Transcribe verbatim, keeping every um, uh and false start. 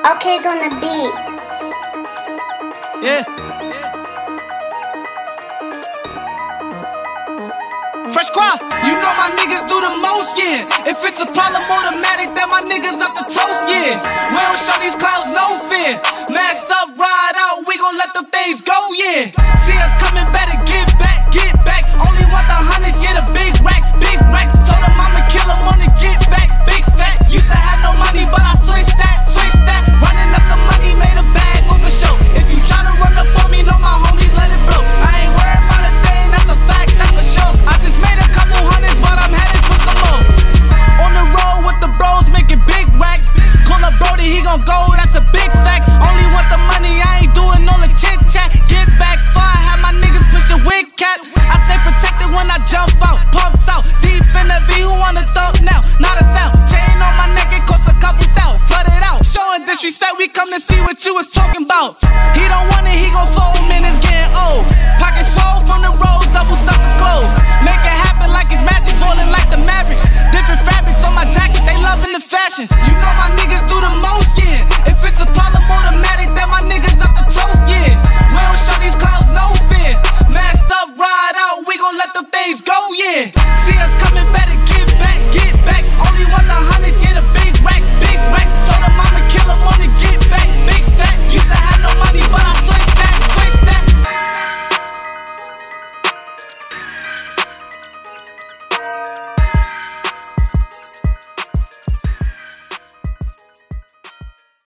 Okay's on the beat. Yeah. Fresh Squad, you know my niggas do the most, yeah. If it's a problem, automatic that my niggas up the toast, yeah. We don't show these clowns no fear. Masked up, ride out, we gon' let them things go, yeah. See us coming, better get back, get back. Only want the hundreds, yeah, the big rack, big rack. Told them I'ma kill them on the get back, big fat. Used to have no money, but I switched that, switched that. Running up the money, made a bag for show. If you tryna run up on me, know my homies, let it blow. I ain't worried about a thing, that's a fact, that's for sure. I just made a couple hundreds, but I'm headed for some more. On the road with the bros, making big racks. Call up Brody, he gon' go, that's a big fact. Only want the money, I ain't doing all the chit chat. Get back, far, I have my niggas pushing wig cap. I stay protected when I jump out, pumps out. Deep in the V, who wanna thump now? Not a sound. Chain on my neck, it costs a couple thou. Flood it out. Showing disrespect, we come to see what you was talking about. He don't want it, he gon' fold, man, it's getting old. Pocket swole from the roads, double stuff the clothes. Make it happen like it's magic, falling like the Mavericks. Different fabrics on my jacket, they loving the fashion. You